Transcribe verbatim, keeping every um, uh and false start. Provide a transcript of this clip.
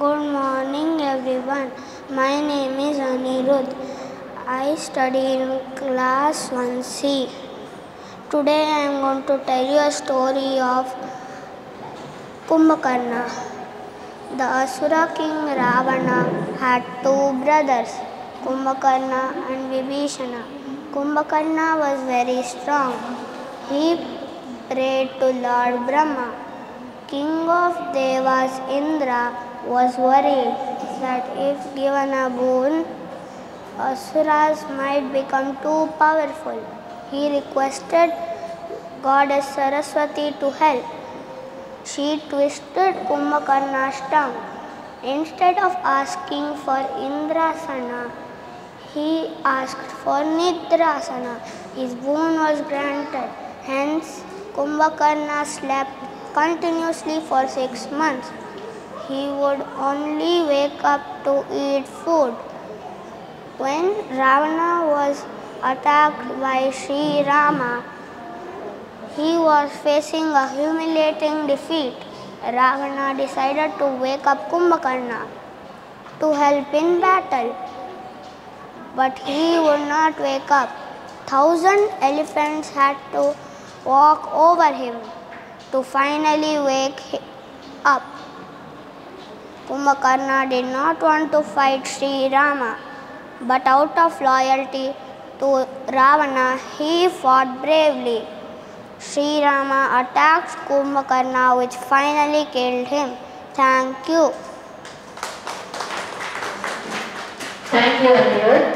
Good morning everyone. My name is Anirudh. I study in class one C. Today I am going to tell you a story of Kumbhakarna. The Asura king Ravana had two brothers, Kumbhakarna and Vibhishana. Kumbhakarna was very strong. He prayed to Lord Brahma. King of Devas Indra was worried that if given a boon, Asuras might become too powerful. He requested Goddess Saraswati to help. She twisted Kumbhakarna's tongue. Instead of asking for Indrasana, he asked for Nidrasana. His boon was granted. Hence, Kumbhakarna slept continuously for six months. He would only wake up to eat food. When Ravana was attacked by Sri Rama, he was facing a humiliating defeat. Ravana decided to wake up Kumbhakarna to help in battle. But he would not wake up. Thousand elephants had to walk over him to finally wake him up. Kumbhakarna did not want to fight Sri Rama, but out of loyalty to Ravana, he fought bravely. Sri Rama attacked Kumbhakarna, which finally killed him. Thank you. Thank you, Anirudh.